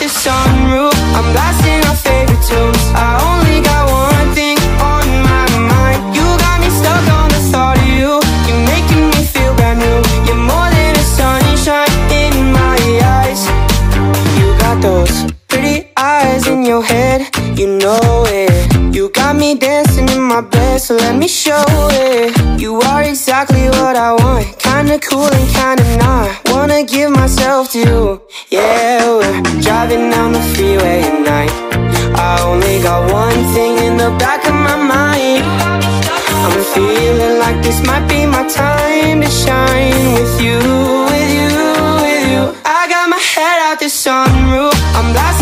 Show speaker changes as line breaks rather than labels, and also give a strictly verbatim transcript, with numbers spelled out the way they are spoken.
the sunroof, I'm blasting our favorite tunes. I only got one thing on my mind. You got me stuck on the thought of you. You're making me feel brand new. You're more than a sunshine in my eyes. You got those pretty eyes in your head, you know it. You got me dancing in my bed, so let me show it. You are exactly what I want, kinda cool and kinda not. Wanna give myself to you. Yeah, we're driving down the freeway at night. I only got one thing in the back of my mind. I'm feeling like this might be my time to shine. With you, with you, with you. I got my head out the sunroof, I'm blasting